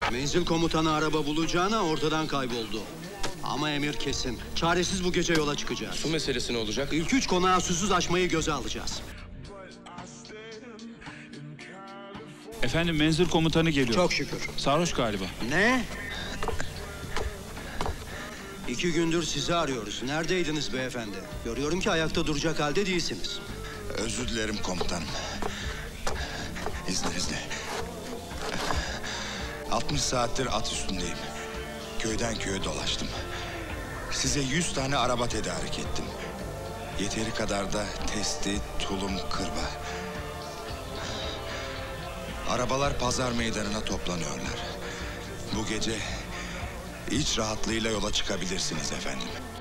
Menzil komutanı araba bulacağına ortadan kayboldu. Ama emir kesin. Çaresiz bu gece yola çıkacağız. Su meselesi ne olacak? İlk 3 konağı susuz açmayı göze alacağız. Efendim, menzil komutanı geliyor. Çok şükür. Sarhoş galiba. Ne? 2 gündür sizi arıyoruz. Neredeydiniz beyefendi? Görüyorum ki ayakta duracak halde değilsiniz. Özür dilerim komutanım. İzninizle. 60 saattir at üstündeyim. Köyden köye dolaştım. Size 100 tane araba tedarik ettim. Yeteri kadar da testi, tulum, kırba. Arabalar pazar meydanına toplanıyorlar. Bu gece iç rahatlığıyla yola çıkabilirsiniz efendim.